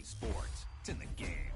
sports. It's in the game.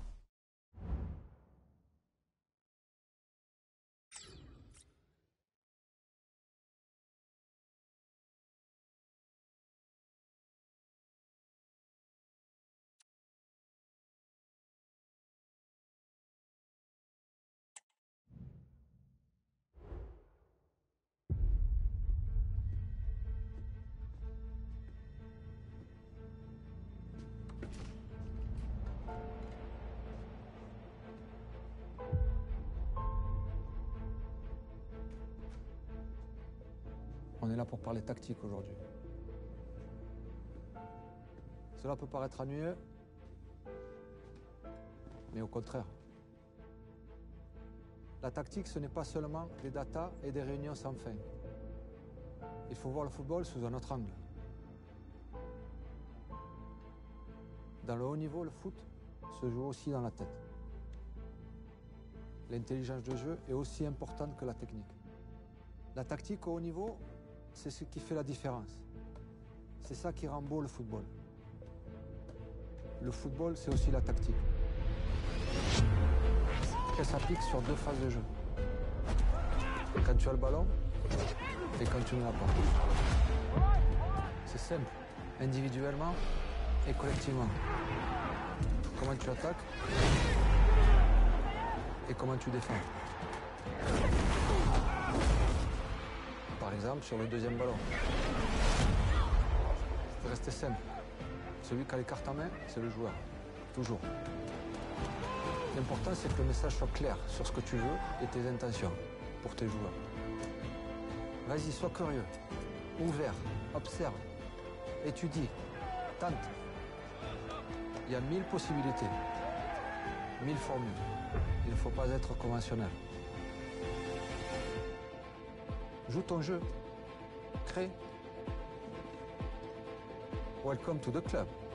On est là pour parler tactique aujourd'hui. Cela peut paraître ennuyeux, mais au contraire. La tactique, ce n'est pas seulement des datas et des réunions sans fin. Il faut voir le football sous un autre angle. Dans le haut niveau, le foot se joue aussi dans la tête. L'intelligence de jeu est aussi importante que la technique. La tactique au haut niveau, c'est ce qui fait la différence. C'est ça qui rend beau le football. Le football, c'est aussi la tactique. Elle s'applique sur deux phases de jeu. Quand tu as le ballon et quand tu ne l'as pas. C'est simple, individuellement et collectivement. Comment tu attaques et comment tu défends. Par exemple, sur le deuxième ballon. Il faut rester simple. Celui qui a les cartes en main, c'est le joueur. Toujours. L'important, c'est que le message soit clair sur ce que tu veux et tes intentions pour tes joueurs. Vas-y, sois curieux, ouvert, observe, étudie, tente. Il y a 1000 possibilités, 1000 formules. Il ne faut pas être conventionnel. Joue ton jeu. Crée. Welcome to the club.